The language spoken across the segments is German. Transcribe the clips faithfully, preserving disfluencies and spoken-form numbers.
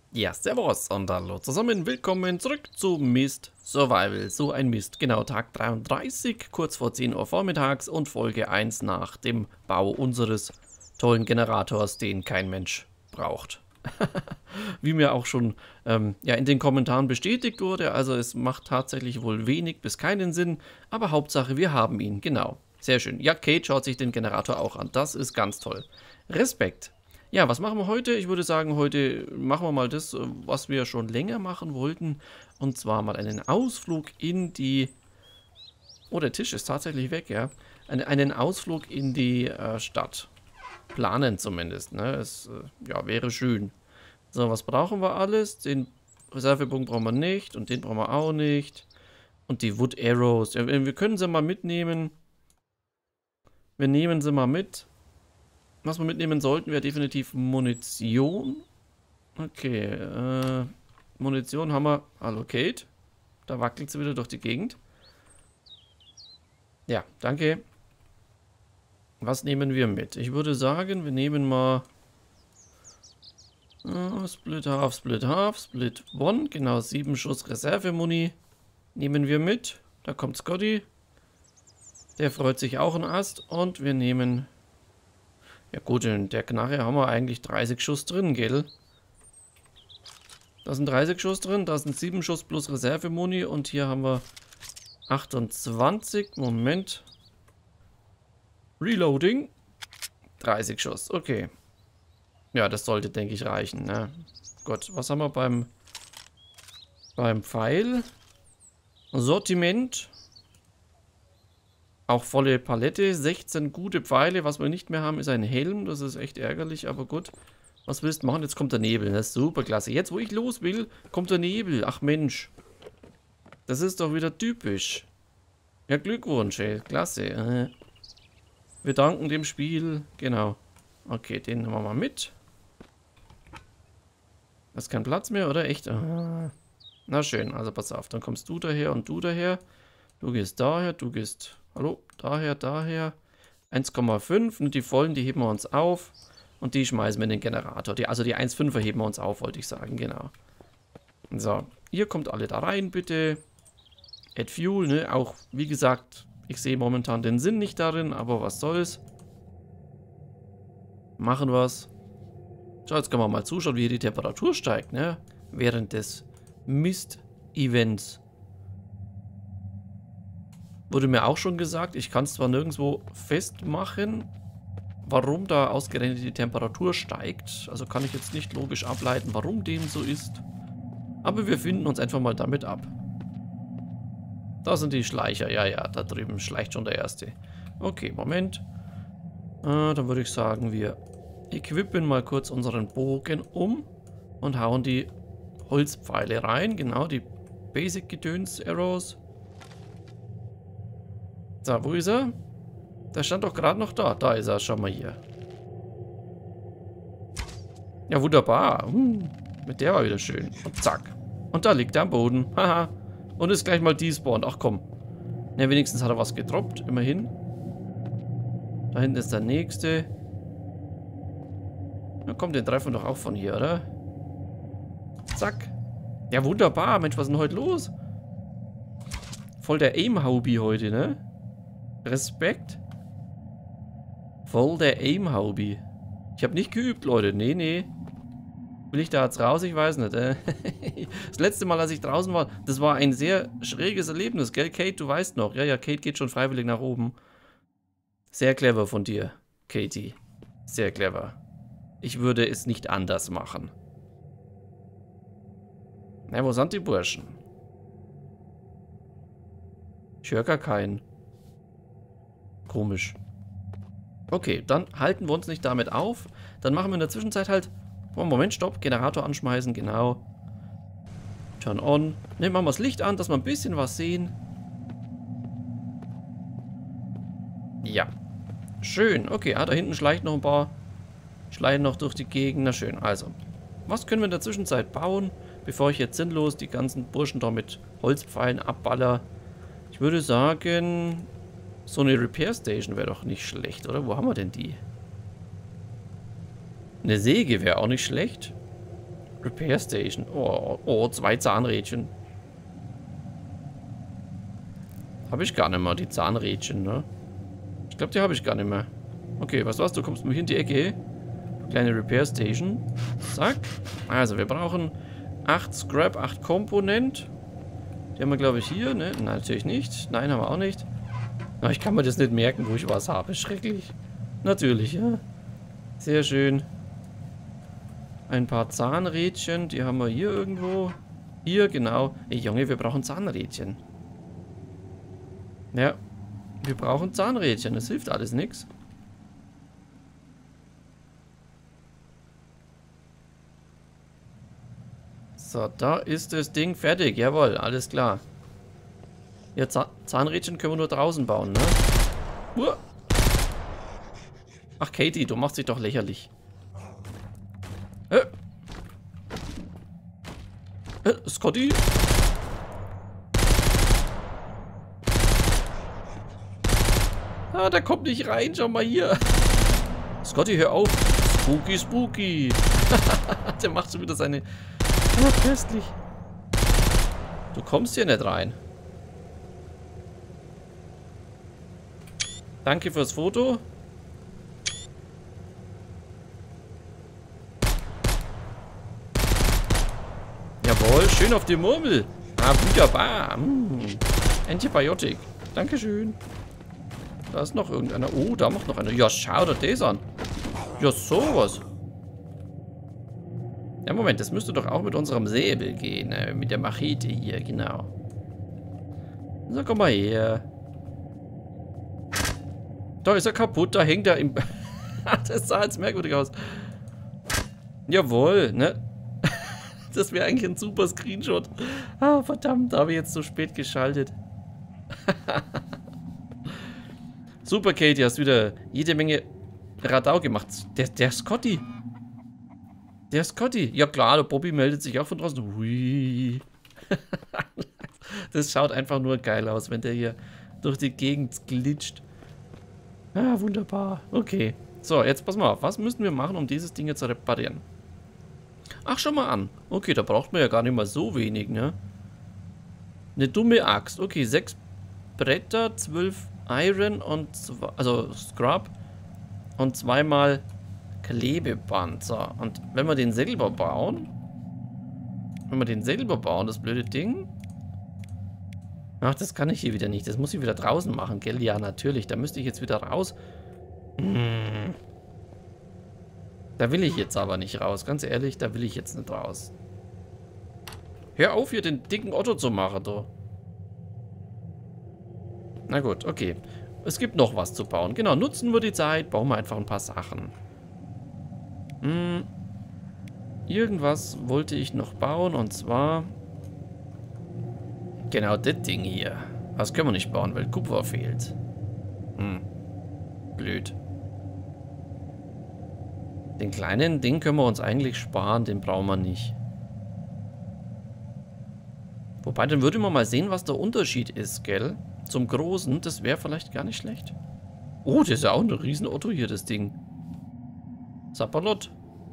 Ja, servus und hallo zusammen, willkommen zurück zu Myst Survival. So ein Mist, genau, Tag dreiunddreißig, kurz vor zehn Uhr vormittags und Folge eins nach dem Bau unseres tollen Generators, den kein Mensch braucht. Wie mir auch schon ähm, ja, in den Kommentaren bestätigt wurde, also es macht tatsächlich wohl wenig bis keinen Sinn, aber Hauptsache wir haben ihn, genau. Sehr schön. Ja, Kate schaut sich den Generator auch an, das ist ganz toll. Respekt. Ja, was machen wir heute? Ich würde sagen, heute machen wir mal das, was wir schon länger machen wollten. Und zwar mal einen Ausflug in die... Oh, der Tisch ist tatsächlich weg, ja. Ein, einen Ausflug in die äh, Stadt. Planen zumindest, ne? Es äh, ja, wäre schön. So, was brauchen wir alles? Den Reservepunkt brauchen wir nicht und den brauchen wir auch nicht. Und die Wood Arrows. Ja, wir können sie mal mitnehmen. Wir nehmen sie mal mit. Was wir mitnehmen sollten, wäre definitiv Munition. Okay, äh, Munition haben wir. Hallo Kate. Da wackelt sie wieder durch die Gegend. Ja, danke. Was nehmen wir mit? Ich würde sagen, wir nehmen mal äh, Split Half, Split Half, Split One. Genau, sieben Schuss Reservemuni nehmen wir mit. Da kommt Scotty. Der freut sich auch ein Ast. Und wir nehmen... Ja gut, in der Knarre haben wir eigentlich dreißig Schuss drin, gell? Da sind dreißig Schuss drin, da sind sieben Schuss plus Reservemuni und hier haben wir achtundzwanzig. Moment. Reloading. dreißig Schuss, okay. Ja, das sollte, denke ich, reichen, ne? Gut, was haben wir beim beim Pfeil? Sortiment. Auch volle Palette, sechzehn gute Pfeile. Was wir nicht mehr haben, ist ein Helm. Das ist echt ärgerlich, aber gut. Was willst du machen? Jetzt kommt der Nebel. Das ist super klasse. Jetzt, wo ich los will, kommt der Nebel. Ach Mensch. Das ist doch wieder typisch. Ja, Glückwunsch, ey. Klasse. Wir danken dem Spiel. Genau. Okay, den nehmen wir mal mit. Das ist kein Platz mehr, oder? Echt? Ah. Na schön, also pass auf. Dann kommst du daher und du daher. Du gehst daher, du gehst... Hallo, daher, daher. eins Komma fünf. Und die vollen, die heben wir uns auf. Und die schmeißen wir in den Generator. Die, also die eins Komma fünfer heben wir uns auf, wollte ich sagen, genau. So, ihr kommt alle da rein, bitte. Add Fuel, ne? Auch, wie gesagt, ich sehe momentan den Sinn nicht darin, aber was soll's. Machen wir's. So, jetzt können wir mal zuschauen, wie die Temperatur steigt, ne? Während des Mist-Events. Wurde mir auch schon gesagt, ich kann es zwar nirgendwo festmachen, warum da ausgerechnet die Temperatur steigt. Also kann ich jetzt nicht logisch ableiten, warum dem so ist. Aber wir finden uns einfach mal damit ab. Da sind die Schleicher. Ja, ja, da drüben schleicht schon der erste. Okay, Moment. Äh, dann würde ich sagen, wir equippen mal kurz unseren Bogen um und hauen die Holzpfeile rein. Genau, die Basic-Gedöns-Arrows. So, wo ist er? Der stand doch gerade noch da. Da ist er, schau mal hier. Ja, wunderbar. Uh, mit der war wieder schön. Und zack. Und da liegt er am Boden. Haha. Und ist gleich mal despawned. Ach komm. Na, wenigstens hat er was gedroppt. Immerhin. Da hinten ist der nächste. Na komm, den treffen wir doch auch von hier, oder? Zack. Ja, wunderbar. Mensch, was ist denn heute los? Voll der Aim-Hobby heute, ne? Respekt. Voll der Aim-Hobby. Ich habe nicht geübt, Leute. Nee, nee. Will ich da jetzt raus? Ich weiß nicht. Äh. Das letzte Mal, als ich draußen war, das war ein sehr schräges Erlebnis, gell? Kate, du weißt noch. Ja, ja, Kate geht schon freiwillig nach oben. Sehr clever von dir, Katie. Sehr clever. Ich würde es nicht anders machen. Na, wo sind die Burschen? Ich höre gar keinen. Komisch. Okay, dann halten wir uns nicht damit auf. Dann machen wir in der Zwischenzeit halt... Oh, Moment, stopp. Generator anschmeißen, genau. Turn on. Ne, machen wir das Licht an, dass wir ein bisschen was sehen. Ja. Schön. Okay, ah, da hinten schleicht noch ein paar... Schleichen noch durch die Gegend. Na schön, also. Was können wir in der Zwischenzeit bauen, bevor ich jetzt sinnlos die ganzen Burschen da mit Holzpfeilen abballer? Ich würde sagen... So eine Repair Station wäre doch nicht schlecht, oder? Wo haben wir denn die? Eine Säge wäre auch nicht schlecht. Repair Station. Oh, oh, zwei Zahnrädchen. Habe ich gar nicht mehr, die Zahnrädchen, ne? Ich glaube, die habe ich gar nicht mehr. Okay, was war's? Du kommst mir hier in die Ecke. Kleine Repair Station. Zack. Also, wir brauchen acht Scrap, acht Komponent. Die haben wir, glaube ich, hier, ne? Nein, natürlich nicht. Nein, haben wir auch nicht. Aber ich kann mir das nicht merken, wo ich was habe. Schrecklich. Natürlich, ja. Sehr schön. Ein paar Zahnrädchen, die haben wir hier irgendwo. Hier, genau. Ey, Junge, wir brauchen Zahnrädchen. Ja. Wir brauchen Zahnrädchen. Das hilft alles nichts. So, da ist das Ding fertig. Jawohl, alles klar. Ja, Zahn Zahnrädchen können wir nur draußen bauen, ne? Uah. Ach, Katie, du machst dich doch lächerlich. Äh. Äh, Scotty? Ah, der kommt nicht rein. Schau mal hier. Scotty, hör auf. Spooky, spooky. Der macht schon wieder seine... Oh, köstlich. Du kommst hier nicht rein. Danke fürs Foto. Jawohl, schön auf die Murmel. Ah, wunderbar. Mm. Antibiotik. Dankeschön. Da ist noch irgendeiner. Oh, da macht noch einer. Ja, schau dir das an. Ja, sowas. Ja, Moment, das müsste doch auch mit unserem Säbel gehen. Äh, mit der Machete hier, genau. So, komm mal her. Da ist er kaputt, da hängt er im... Das sah jetzt merkwürdig aus. Jawohl, ne? Das wäre eigentlich ein super Screenshot. Ah, verdammt, da habe ich jetzt so spät geschaltet. Super, Katie, hast wieder jede Menge Radau gemacht. Der, der Scotty. Der Scotty. Ja klar, der Bobby meldet sich auch von draußen. Hui. Das schaut einfach nur geil aus, wenn der hier durch die Gegend glitscht. Ah, wunderbar. Okay. So, jetzt pass mal auf. Was müssen wir machen, um dieses Ding jetzt zu reparieren? Ach, schau mal an. Okay, da braucht man ja gar nicht mal so wenig, ne? Eine dumme Axt. Okay, sechs Bretter, zwölf Iron und... zwei, also Scrap. Und zweimal Klebeband. So, und wenn wir den selber bauen... Wenn wir den selber bauen, das blöde Ding... Ach, das kann ich hier wieder nicht. Das muss ich wieder draußen machen, gell? Ja, natürlich. Da müsste ich jetzt wieder raus. Hm. Da will ich jetzt aber nicht raus. Ganz ehrlich, da will ich jetzt nicht raus. Hör auf, hier den dicken Otto zu machen, du. Na gut, okay. Es gibt noch was zu bauen. Genau, nutzen wir die Zeit. Bauen wir einfach ein paar Sachen. Hm. Irgendwas wollte ich noch bauen, und zwar... Genau, das Ding hier. Das können wir nicht bauen, weil Kupfer fehlt. Hm. Blöd. Den kleinen Ding können wir uns eigentlich sparen, den brauchen wir nicht. Wobei, dann würde man mal sehen, was der Unterschied ist, gell? Zum großen, das wäre vielleicht gar nicht schlecht. Oh, das ist ja auch ein riesen Otto hier, das Ding. Sapperlot.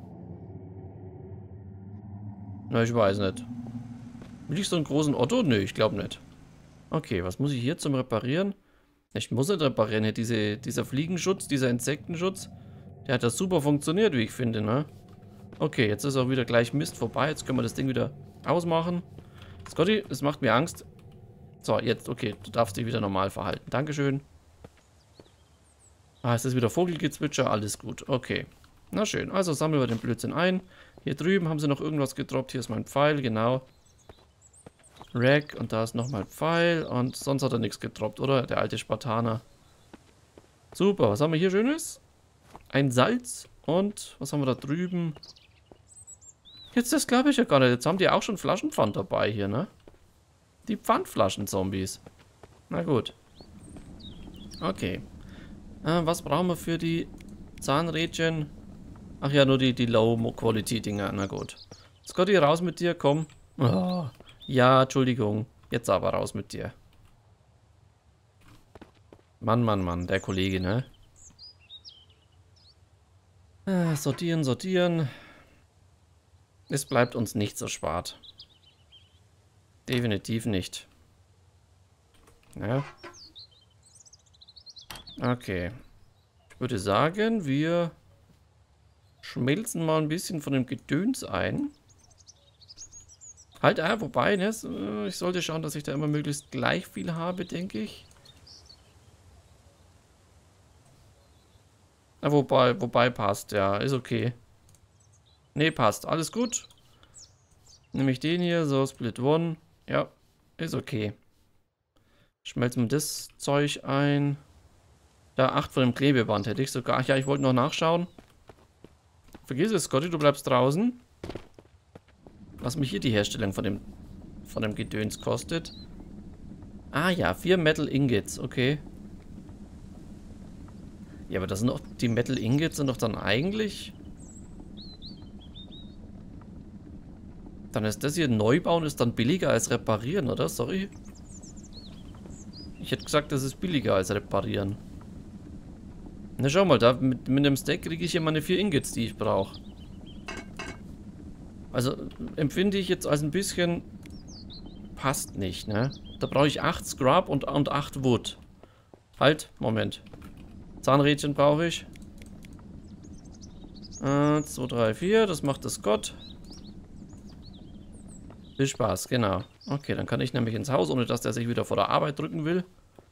Na, ich weiß nicht. Will ich so einen großen Otto? Nö, ich glaube nicht. Okay, was muss ich hier zum Reparieren? Ich muss nicht reparieren. Hier diese, dieser Fliegenschutz, dieser Insektenschutz, der hat ja super funktioniert, wie ich finde, ne? Okay, jetzt ist auch wieder gleich Mist vorbei. Jetzt können wir das Ding wieder ausmachen. Scotty, es macht mir Angst. So, jetzt, okay, du darfst dich wieder normal verhalten. Dankeschön. Ah, es ist wieder Vogelgezwitscher, alles gut. Okay, na schön. Also sammeln wir den Blödsinn ein. Hier drüben haben sie noch irgendwas gedroppt. Hier ist mein Pfeil, genau. Rack, und da ist nochmal ein Pfeil. Und sonst hat er nichts gedroppt, oder? Der alte Spartaner. Super, was haben wir hier Schönes? Ein Salz. Und was haben wir da drüben? Jetzt, das glaube ich ja gar nicht. Jetzt haben die auch schon Flaschenpfand dabei hier, ne? Die Pfandflaschen-Zombies. Na gut. Okay. Äh, was brauchen wir für die Zahnrädchen? Ach ja, nur die, die Low-Quality-Dinger. Na gut. Scotty, raus mit dir, komm. Oh. Ja, Entschuldigung. Jetzt aber raus mit dir. Mann, Mann, Mann. Der Kollege, ne? Äh, sortieren, sortieren. Es bleibt uns nichts erspart. Definitiv nicht. Ja. Okay. Ich würde sagen, wir schmelzen mal ein bisschen von dem Gedöns ein. Halt, ah, wobei, ne, ich sollte schauen, dass ich da immer möglichst gleich viel habe, denke ich. Na, wobei, wobei passt, ja, ist okay. Ne, passt, alles gut. Nehme ich den hier, so, Split One. Ja, ist okay. Schmelzen wir das Zeug ein. Da, acht von dem Klebeband hätte ich sogar. Ach ja, ich wollte noch nachschauen. Vergiss es, Scotty, du bleibst draußen. Was mich hier die Herstellung von dem, von dem Gedöns kostet. Ah ja, vier Metal Ingots, okay. Ja, aber das sind doch, die Metal Ingots sind doch dann eigentlich... Dann ist das hier neu bauen, ist dann billiger als reparieren, oder? Sorry. Ich hätte gesagt, das ist billiger als reparieren. Na schau mal, da mit, mit dem Stack kriege ich hier meine vier Ingots, die ich brauche. Also empfinde ich jetzt als ein bisschen... Passt nicht, ne? Da brauche ich acht Scrap und, und acht Wood. Halt, Moment. Zahnrädchen brauche ich. Äh, zwei, drei, vier, das macht das Scott. Viel Spaß, genau. Okay, dann kann ich nämlich ins Haus, ohne dass der sich wieder vor der Arbeit drücken will.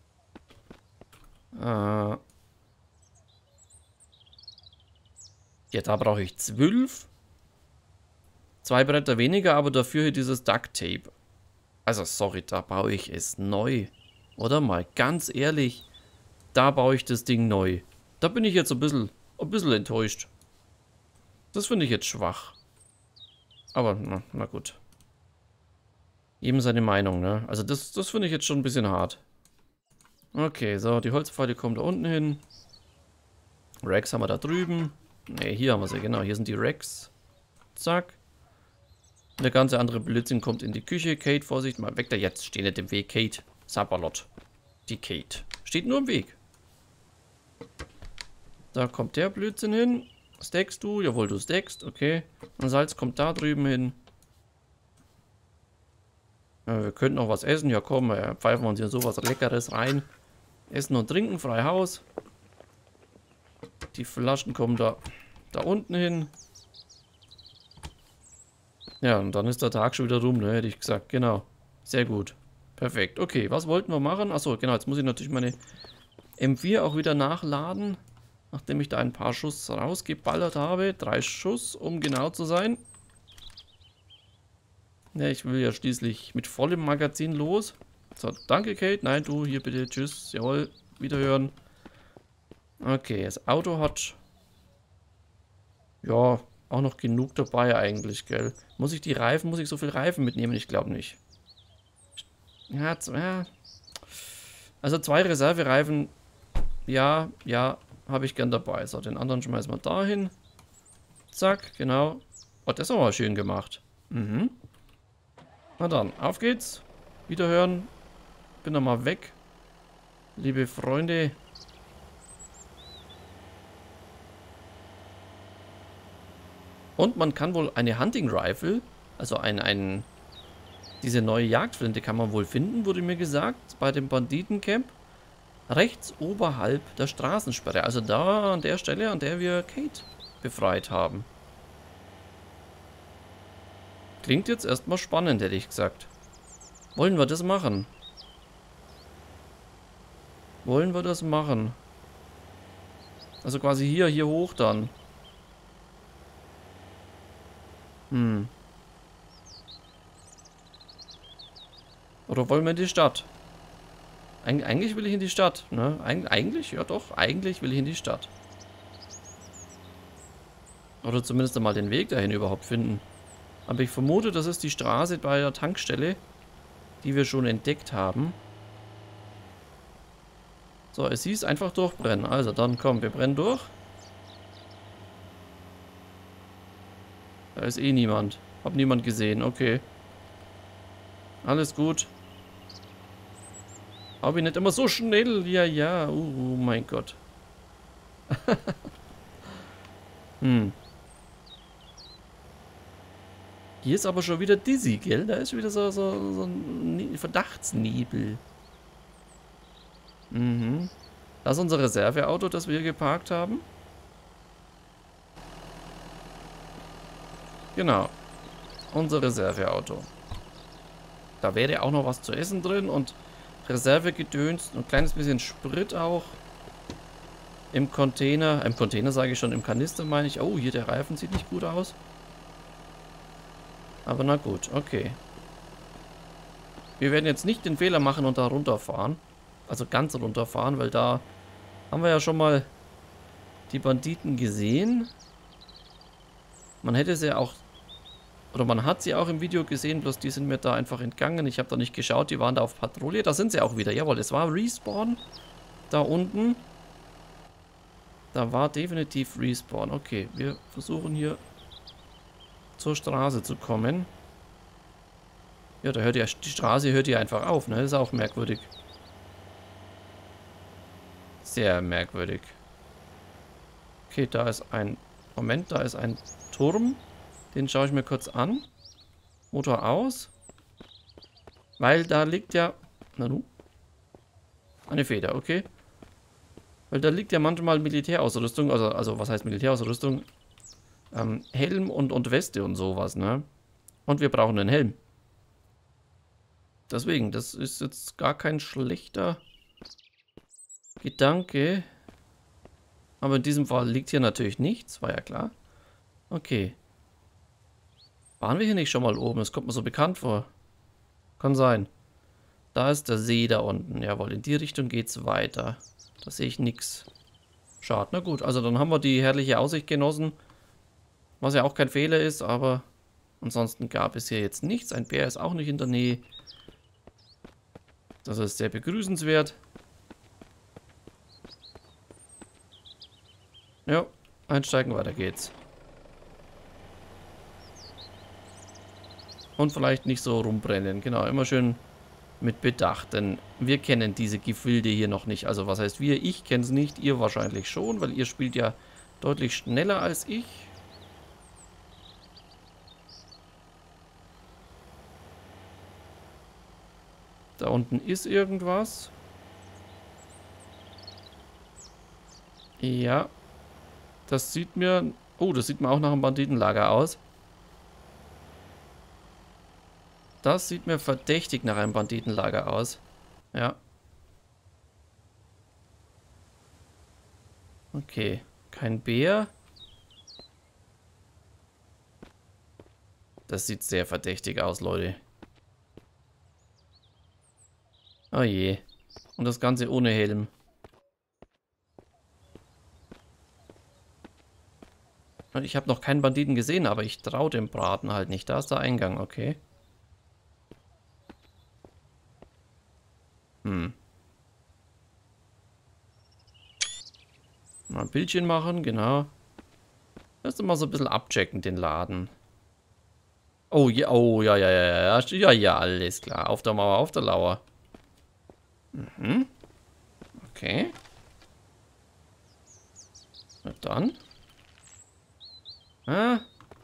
Äh... Ja, da brauche ich zwölf. Zwei Bretter weniger, aber dafür hier dieses Duct Tape. Also, sorry, da baue ich es neu. Oder mal, ganz ehrlich, da baue ich das Ding neu. Da bin ich jetzt ein bisschen, ein bisschen enttäuscht. Das finde ich jetzt schwach. Aber, na, na gut. Jedem seine Meinung, ne? Also, das, das finde ich jetzt schon ein bisschen hart. Okay, so, die Holzpfeile kommen da unten hin. Racks haben wir da drüben. Ne, hier haben wir sie, genau. Hier sind die Racks. Zack. Und der ganze andere Blödsinn kommt in die Küche. Kate, Vorsicht, mal weg da jetzt. Steh nicht im Weg, Kate. Sabalot. Die Kate. Steht nur im Weg. Da kommt der Blödsinn hin. Stackst du? Jawohl, du stackst. Okay. Und Salz kommt da drüben hin. Ja, wir könnten noch was essen. Ja komm, ja, pfeifen wir uns hier sowas Leckeres rein. Essen und trinken, frei Haus. Die Flaschen kommen da, da unten hin. Ja, und dann ist der Tag schon wieder rum, ne, hätte ich gesagt. Genau. Sehr gut. Perfekt. Okay, was wollten wir machen? Achso, genau, jetzt muss ich natürlich meine M vier auch wieder nachladen. Nachdem ich da ein paar Schuss rausgeballert habe. Drei Schuss, um genau zu sein. Ja, ich will ja schließlich mit vollem Magazin los. So, danke Kate. Nein, du, hier bitte. Tschüss. Jawohl, wiederhören. Okay, das Auto hat... Ja... Auch noch genug dabei eigentlich, gell? Muss ich die Reifen, muss ich so viel Reifen mitnehmen? Ich glaube nicht. Ja, ja. Also zwei Reservereifen, ja, ja, habe ich gern dabei. So, den anderen schmeißen wir da hin. Zack, genau. Oh, das ist aber schön gemacht. Mhm. Na dann, auf geht's. Wiederhören. Bin dann mal weg. Liebe Freunde. Und man kann wohl eine Hunting Rifle, also ein, ein, diese neue Jagdflinte kann man wohl finden, wurde mir gesagt, bei dem Banditencamp. Rechts oberhalb der Straßensperre, also da an der Stelle, an der wir Kate befreit haben. Klingt jetzt erstmal spannend, hätte ich gesagt. Wollen wir das machen? Wollen wir das machen? Also quasi hier, hier hoch dann. Hm. Oder wollen wir in die Stadt? Eig eigentlich will ich in die Stadt, ne? Eig eigentlich? Ja doch, eigentlich will ich in die Stadt. Oder zumindest einmal den Weg dahin überhaupt finden. Aber ich vermute, das ist die Straße bei der Tankstelle, die wir schon entdeckt haben. So, es hieß einfach durchbrennen. Also dann komm, wir brennen durch. Da ist eh niemand. Hab niemand gesehen, okay. Alles gut. Aber ich nicht immer so schnell. Ja, ja. Uh, oh mein Gott. hm. Hier ist aber schon wieder dizzy, gell? Da ist wieder so, so, so ein Verdachtsnebel. Mhm. Das ist unser Reserveauto, das wir hier geparkt haben. Genau. Unser Reserveauto. Da wäre auch noch was zu essen drin und Reservegedöns, ein kleines bisschen Sprit auch. Im Container, im Container sage ich schon, im Kanister meine ich. Oh, hier der Reifen sieht nicht gut aus. Aber na gut, okay. Wir werden jetzt nicht den Fehler machen und da runterfahren. Also ganz runterfahren, weil da haben wir ja schon mal die Banditen gesehen. Man hätte sie auch, oder man hat sie auch im Video gesehen, bloß die sind mir da einfach entgangen. Ich habe da nicht geschaut, die waren da auf Patrouille. Da sind sie auch wieder. Jawohl, es war Respawn da unten. Da war definitiv Respawn. Okay, wir versuchen hier zur Straße zu kommen. Ja, da hört ja, die Straße hört hier einfach auf, ne? Das ist auch merkwürdig. Sehr merkwürdig. Okay, da ist ein... Moment, da ist ein Turm. Den schaue ich mir kurz an. Motor aus. Weil da liegt ja... Na nu? Eine Feder, okay. Weil da liegt ja manchmal Militärausrüstung, also, also was heißt Militärausrüstung? Ähm, Helm und, und Weste und sowas, ne? Und wir brauchen einen Helm. Deswegen, das ist jetzt gar kein schlechter Gedanke. Aber in diesem Fall liegt hier natürlich nichts, war ja klar. Okay. Waren wir hier nicht schon mal oben? Das kommt mir so bekannt vor. Kann sein. Da ist der See da unten. Jawohl, in die Richtung geht's weiter. Da sehe ich nichts. Schade, na gut. Also dann haben wir die herrliche Aussicht genossen. Was ja auch kein Fehler ist, aber ansonsten gab es hier jetzt nichts. Ein Bär ist auch nicht in der Nähe. Das ist sehr begrüßenswert. Ja, einsteigen, weiter geht's. Und vielleicht nicht so rumbrennen. Genau, immer schön mit Bedacht, denn wir kennen diese Gefilde hier noch nicht. Also was heißt wir? Ich kenne es nicht, ihr wahrscheinlich schon, weil ihr spielt ja deutlich schneller als ich. Da unten ist irgendwas. Ja. Das sieht mir... Oh, das sieht mir auch nach einem Banditenlager aus. Das sieht mir verdächtig nach einem Banditenlager aus. Ja. Okay. Kein Bär. Das sieht sehr verdächtig aus, Leute. Oh je. Und das Ganze ohne Helm. Ich habe noch keinen Banditen gesehen, aber ich traue dem Braten halt nicht. Da ist der Eingang, okay. Hm. Mal ein Bildchen machen, genau. Erst mal so ein bisschen abchecken, den Laden. Oh ja, oh ja, ja, ja, ja, ja, ja, alles klar. Auf der Mauer, auf der Lauer. Mhm. Okay. Na dann. Ah.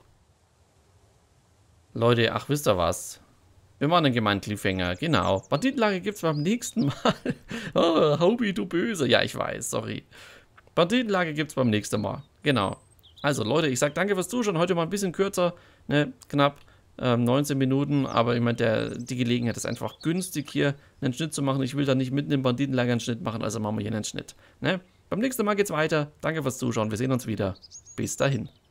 Leute, ach, wisst ihr was? Wir machen einen gemeinen Cliffhanger, genau. Banditenlager gibt's beim nächsten Mal. Oh, Hobie, du Böse. Ja, ich weiß, sorry. Banditenlager gibt's beim nächsten Mal. Genau. Also, Leute, ich sag danke fürs Zuschauen. Heute mal ein bisschen kürzer, ne, knapp ähm, neunzehn Minuten. Aber ich meine, die Gelegenheit ist einfach günstig, hier einen Schnitt zu machen. Ich will da nicht mitten im Banditenlager einen Schnitt machen, also machen wir hier einen Schnitt. Ne? Beim nächsten Mal geht's weiter. Danke fürs Zuschauen. Wir sehen uns wieder. Bis dahin.